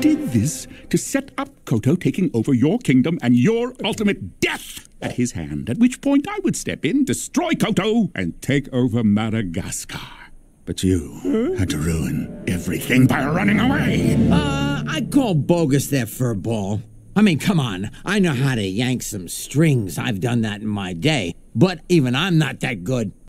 did this to set up Koto taking over your kingdom and your ultimate death at his hand, at which point I would step in, destroy Koto, and take over Madagascar. But you had to ruin everything by running away. I'd call bogus that furball. I mean, come on. I know how to yank some strings. I've done that in my day. But even I'm not that good.